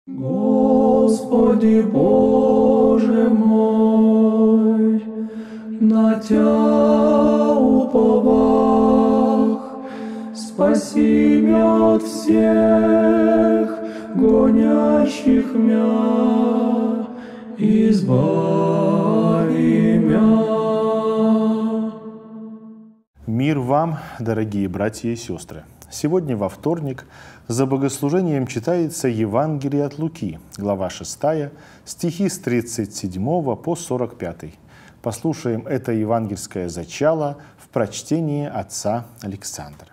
Господи Боже мой, на Тя уповах, спаси мя от всех гонящих мя, избави мя. Мир вам, дорогие братья и сестры! Сегодня, во вторник, за богослужением читается Евангелие от Луки, глава 6, стихи с 37 по 45. Послушаем это евангельское зачало в прочтении отца Александра.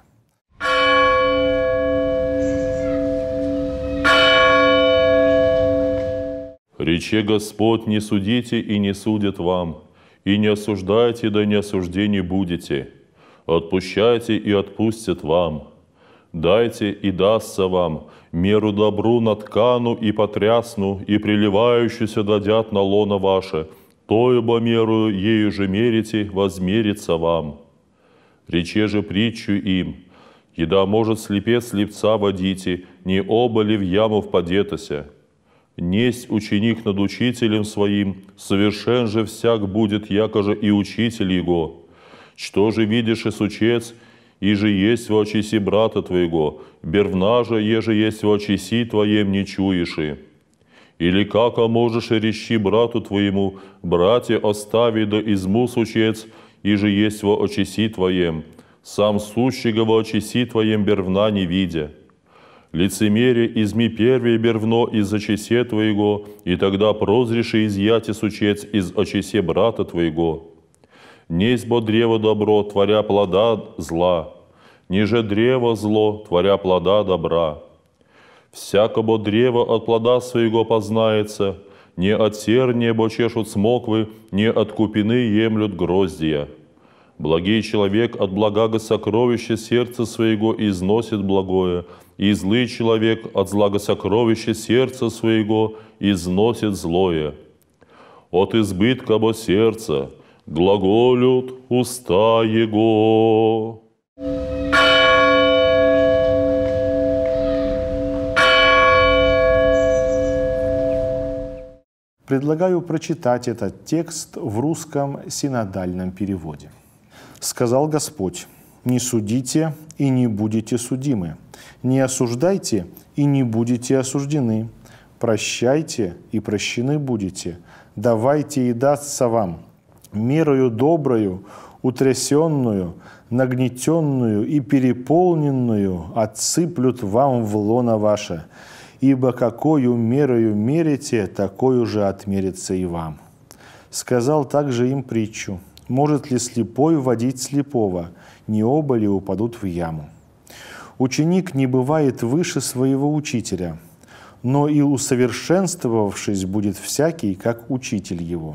«Рече Господь, не судите и не судят вам, и не осуждайте, да не осуждени будете. Отпущайте, и отпустят вам. Дайте, и дастся вам, меру добру наткану и потрясну, и приливающуюся дадят на лоно ваше, тоебо меру ею же мерите, возмерится вам. Рече же притчу им, еда может слепец слепца водите, не оба ли в яму впадетося. Несть ученик над учителем своим, совершен же всяк будет, якоже и учитель его. Что же видишь и сучец, и же есть в очиси брата твоего, бервна же, еже есть в очиси твоем, не чуешь и. Или как можешь и речи брату твоему, братья остави да изму сучец, и же есть во очиси твоем, сам сущего во очиси твоем бервна не видя. Лицемерие, изми первее бервно из очисе твоего, и тогда прозришь и изъяти сучец из очисе брата твоего. Несть бо древо добро, творя плода зла, ниже древо зло, творя плода добра. Всяко бо древо от плода своего познается, не от серния бо чешут смоквы, не от купины емлют гроздья. Благий человек от благого сокровища сердца своего износит благое, и злый человек от злого сокровища сердца своего износит злое. От избытка бо сердца глаголют уста его». Предлагаю прочитать этот текст в русском синодальном переводе. «Сказал Господь: не судите, и не будете судимы, не осуждайте, и не будете осуждены, прощайте, и прощены будете, давайте, и дастся вам, мерою доброю, утрясенную, нагнетенную и переполненную отсыплют вам в лоно ваше, ибо какою мерою мерите, такою же отмерится и вам». Сказал также им притчу: может ли слепой водить слепого, не оба ли упадут в яму? Ученик не бывает выше своего учителя, но и усовершенствовавшись будет всякий, как учитель его.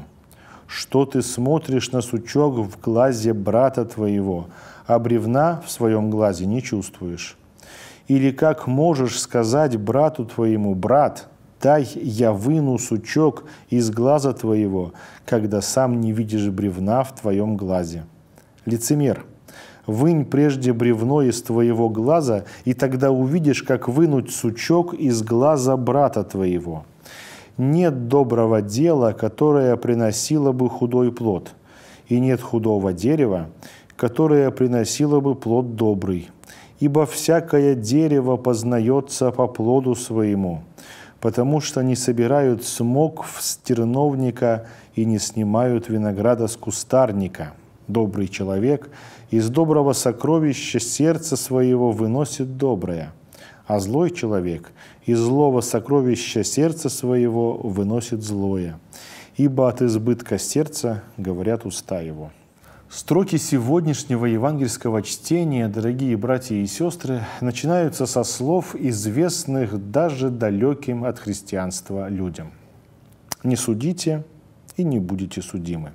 Что ты смотришь на сучок в глазе брата твоего, а бревна в своем глазе не чувствуешь? Или как можешь сказать брату твоему: брат, дай я выну сучок из глаза твоего, когда сам не видишь бревна в твоем глазе? Лицемер, вынь прежде бревно из твоего глаза, и тогда увидишь, как вынуть сучок из глаза брата твоего. Нет доброго дела, которое приносило бы худой плод, и нет худого дерева, которое приносило бы плод добрый. Ибо всякое дерево познается по плоду своему, потому что не собирают смок с терновника и не снимают винограда с кустарника. Добрый человек из доброго сокровища сердца своего выносит доброе, а злой человек из злого сокровища сердца своего выносит злое, ибо от избытка сердца говорят уста его». Строки сегодняшнего евангельского чтения, дорогие братья и сестры, начинаются со слов, известных даже далеким от христианства людям. «Не судите, и не будете судимы».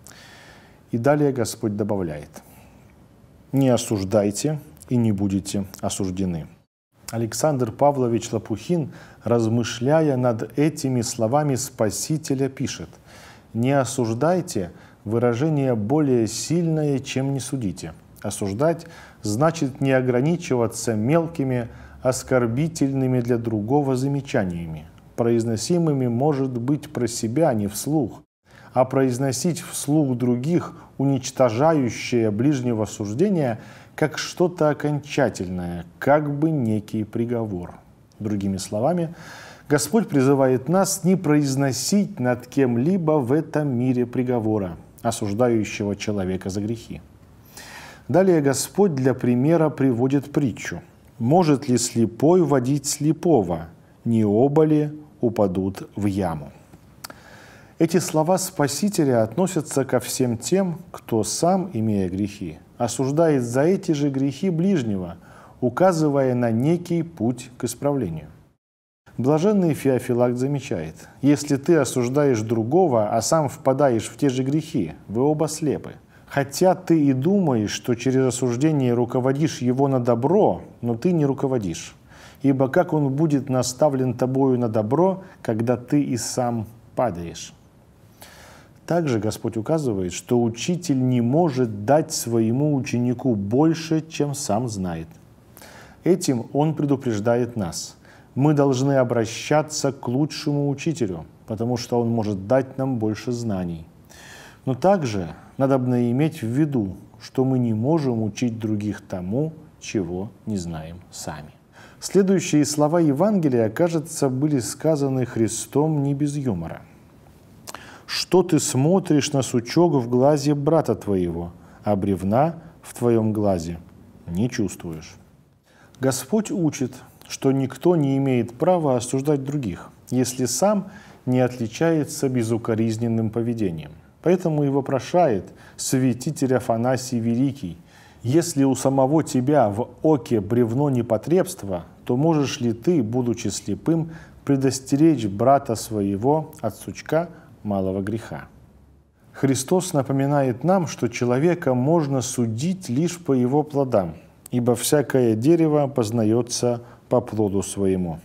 И далее Господь добавляет: «Не осуждайте, и не будете осуждены». Александр Павлович Лопухин, размышляя над этими словами Спасителя, пишет: «Не осуждайте» — выражение более сильное, чем «не судите». Осуждать значит не ограничиваться мелкими, оскорбительными для другого замечаниями. произносимыми может быть про себя, а не вслух, а произносить вслух других, уничтожающее ближнего суждения, как что-то окончательное, как бы некий приговор. Другими словами, Господь призывает нас не произносить над кем-либо в этом мире приговора, осуждающего человека за грехи. Далее Господь для примера приводит притчу. «Может ли слепой водить слепого? Не оба ли упадут в яму?» Эти слова Спасителя относятся ко всем тем, кто сам, имея грехи, осуждает за эти же грехи ближнего, указывая на некий путь к исправлению. Блаженный Феофилакт замечает: «Если ты осуждаешь другого, а сам впадаешь в те же грехи, вы оба слепы. Хотя ты и думаешь, что через осуждение руководишь его на добро, но ты не руководишь. Ибо как он будет наставлен тобою на добро, когда ты и сам падаешь?» Также Господь указывает, что учитель не может дать своему ученику больше, чем сам знает. Этим он предупреждает нас. Мы должны обращаться к лучшему учителю, потому что он может дать нам больше знаний. Но также надобно иметь в виду, что мы не можем учить других тому, чего не знаем сами. Следующие слова Евангелия, кажется, были сказаны Христом не без юмора. «Что ты смотришь на сучок в глазе брата твоего, а бревна в твоем глазе не чувствуешь?» Господь учит, что никто не имеет права осуждать других, если сам не отличается безукоризненным поведением. Поэтому и вопрошает святитель Афанасий Великий: «Если у самого тебя в оке бревно непотребства, то можешь ли ты, будучи слепым, предостеречь брата своего от сучка малого греха?» Христос напоминает нам, что человека можно судить лишь по его плодам, ибо всякое дерево познается по плоду своему.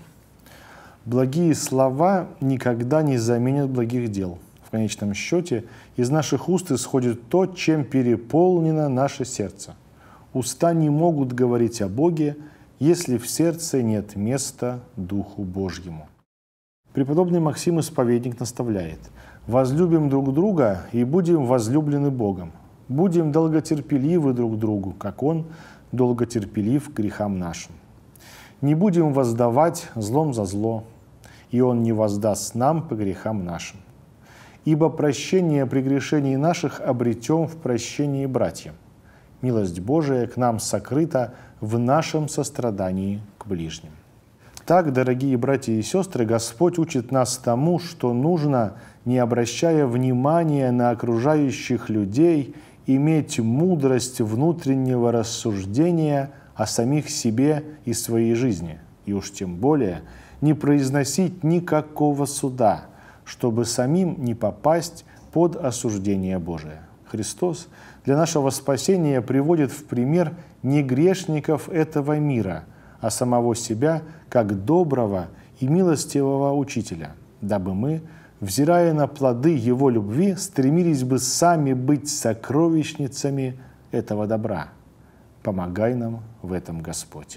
Благие слова никогда не заменят благих дел. В конечном счете из наших уст исходит то, чем переполнено наше сердце. Уста не могут говорить о Боге, если в сердце нет места Духу Божьему. Преподобный Максим Исповедник наставляет: «Возлюбим друг друга и будем возлюблены Богом. Будем долготерпеливы друг другу, как Он долготерпелив к грехам нашим. Не будем воздавать злом за зло, и Он не воздаст нам по грехам нашим. Ибо прощение прегрешений наших обретем в прощении братьям. Милость Божия к нам сокрыта в нашем сострадании к ближним». Так, дорогие братья и сестры, Господь учит нас тому, что нужно, не обращая внимания на окружающих людей, иметь мудрость внутреннего рассуждения о самих себе и своей жизни, и уж тем более не произносить никакого суда, чтобы самим не попасть под осуждение Божие. Христос для нашего спасения приводит в пример не грешников этого мира, а самого себя как доброго и милостивого учителя, дабы мы, взирая на плоды Его любви, стремились бы сами быть сокровищницами этого добра. Помогай нам в этом, Господь.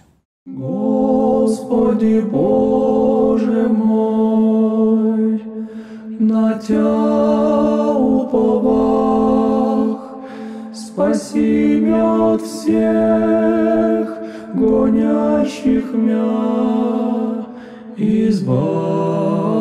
Господи Боже мой, на Тя уповах, спаси мя от всех гонящих мя, избавь